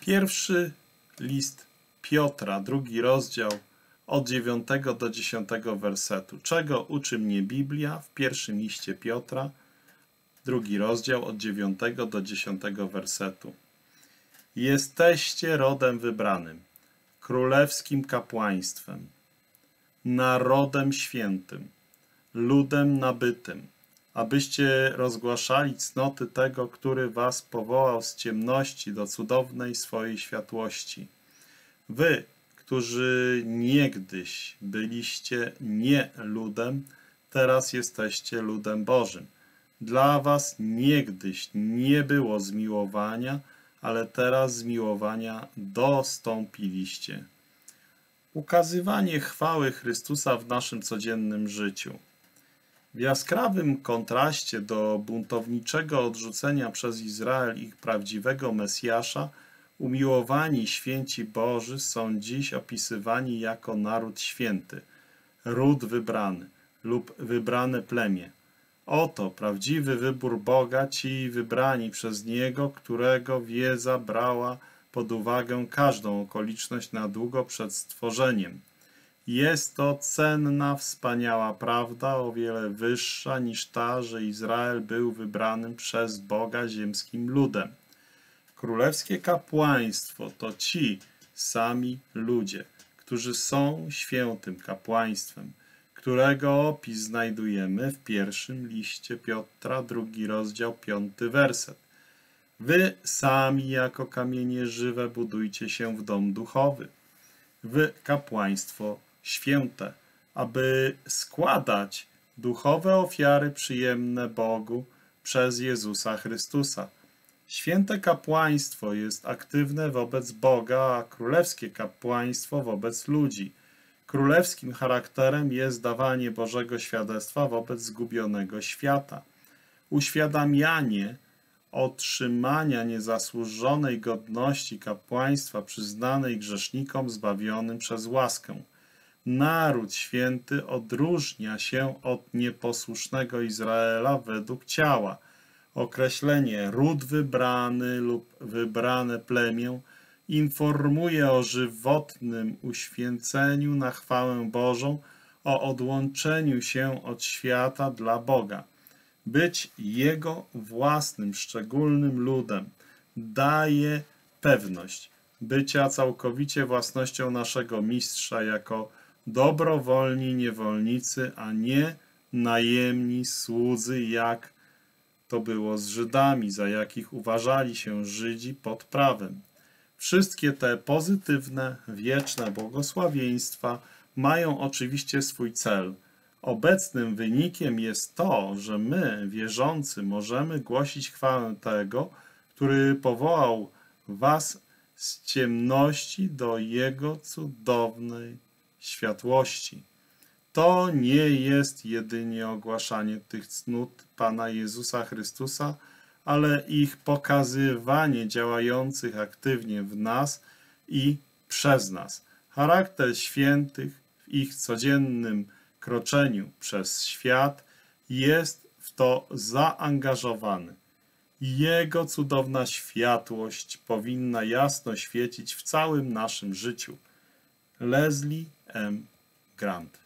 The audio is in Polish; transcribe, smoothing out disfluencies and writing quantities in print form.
Pierwszy list Piotra, 2 rozdział, od 9 do 10 wersetu. Czego uczy mnie Biblia? W pierwszym liście Piotra, 2 rozdział, od 9 do 10 wersetu. Jesteście rodem wybranym, królewskim kapłaństwem, narodem świętym, ludem nabytym, abyście rozgłaszali cnoty tego, który was powołał z ciemności do cudownej swojej światłości. Wy, którzy niegdyś byliście nie ludem, teraz jesteście ludem Bożym. Dla was niegdyś nie było zmiłowania, ale teraz zmiłowania dostąpiliście. Ukazywanie chwały Chrystusa w naszym codziennym życiu. W jaskrawym kontraście do buntowniczego odrzucenia przez Izrael ich prawdziwego Mesjasza, umiłowani święci Boży są dziś opisywani jako naród święty, ród wybrany lub wybrane plemię. Oto prawdziwy wybór Boga, ci wybrani przez Niego, którego wiedza brała pod uwagę każdą okoliczność na długo przed stworzeniem. Jest to cenna, wspaniała prawda, o wiele wyższa niż ta, że Izrael był wybranym przez Boga ziemskim ludem. Królewskie kapłaństwo to ci sami ludzie, którzy są świętym kapłaństwem, którego opis znajdujemy w pierwszym liście Piotra, 2 rozdział, 5 werset. Wy sami jako kamienie żywe budujcie się w dom duchowy, w kapłaństwo święte, aby składać duchowe ofiary przyjemne Bogu przez Jezusa Chrystusa. Święte kapłaństwo jest aktywne wobec Boga, a królewskie kapłaństwo wobec ludzi. Królewskim charakterem jest dawanie Bożego świadectwa wobec zgubionego świata. Uświadamianie otrzymania niezasłużonej godności kapłaństwa przyznanej grzesznikom zbawionym przez łaskę. Naród święty odróżnia się od nieposłusznego Izraela według ciała. Określenie ród wybrany lub wybrane plemię informuje o żywotnym uświęceniu na chwałę Bożą, o odłączeniu się od świata dla Boga. Być Jego własnym, szczególnym ludem daje pewność bycia całkowicie własnością naszego Mistrza jako dobrowolni niewolnicy, a nie najemni słudzy, jak to było z Żydami, za jakich uważali się Żydzi pod prawem. Wszystkie te pozytywne, wieczne błogosławieństwa mają oczywiście swój cel. Obecnym wynikiem jest to, że my, wierzący, możemy głosić chwałę tego, który powołał was z ciemności do Jego cudownej światłości. To nie jest jedynie ogłaszanie tych cnót Pana Jezusa Chrystusa, ale ich pokazywanie działających aktywnie w nas i przez nas. Charakter świętych w ich codziennym kroczeniu przez świat jest w to zaangażowany. Jego cudowna światłość powinna jasno świecić w całym naszym życiu. Leslie M. Grant.